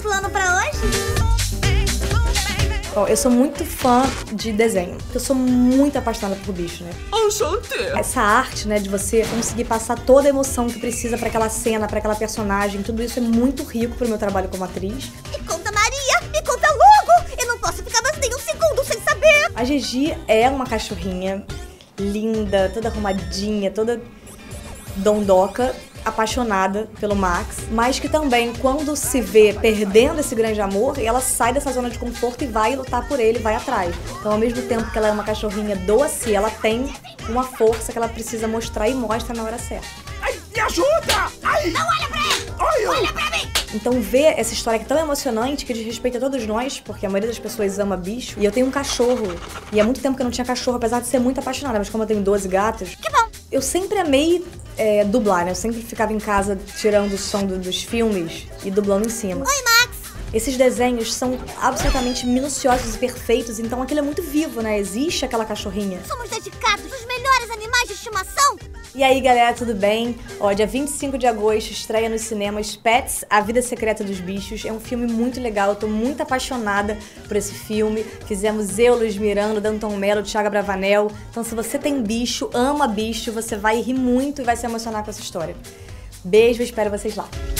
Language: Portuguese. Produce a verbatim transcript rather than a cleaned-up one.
plano pra hoje? Bom, eu sou muito fã de desenho. Eu sou muito apaixonada por bicho, né? Essa arte, né, de você conseguir passar toda a emoção que precisa pra aquela cena, pra aquela personagem, tudo isso é muito rico pro meu trabalho como atriz. Me conta, Maria! Me conta logo! Eu não posso ficar mais nem um segundo sem saber! A Gigi é uma cachorrinha linda, toda arrumadinha, toda dondoca, apaixonada pelo Max, mas que também, quando se vê perdendo esse grande amor, ela sai dessa zona de conforto e vai lutar por ele, vai atrás. Então, ao mesmo tempo que ela é uma cachorrinha doce, ela tem uma força que ela precisa mostrar e mostra na hora certa. Ai, me ajuda! Ai! Não olha pra ele! Ai, Olha pra mim! Então, ver essa história que é tão emocionante, que diz respeito a todos nós, porque a maioria das pessoas ama bicho, e eu tenho um cachorro, e há muito tempo que eu não tinha cachorro, apesar de ser muito apaixonada, mas como eu tenho doze gatos... Que bom! Eu sempre amei é, dublar, né? Eu sempre ficava em casa tirando o som do, dos filmes e dublando em cima. Oi, Max! Esses desenhos são absolutamente minuciosos e perfeitos, então aquilo é muito vivo, né? Existe aquela cachorrinha. Somos dedicados aos melhores animais de estimação! E aí, galera, tudo bem? Ó, dia vinte e cinco de agosto estreia nos cinemas Pets, A Vida Secreta dos Bichos. É um filme muito legal, eu tô muito apaixonada por esse filme. Fizemos eu, Luiz Miranda, Danton Mello, Thiago Bravanel. Então, se você tem bicho, ama bicho, você vai rir muito e vai se emocionar com essa história. Beijo, espero vocês lá.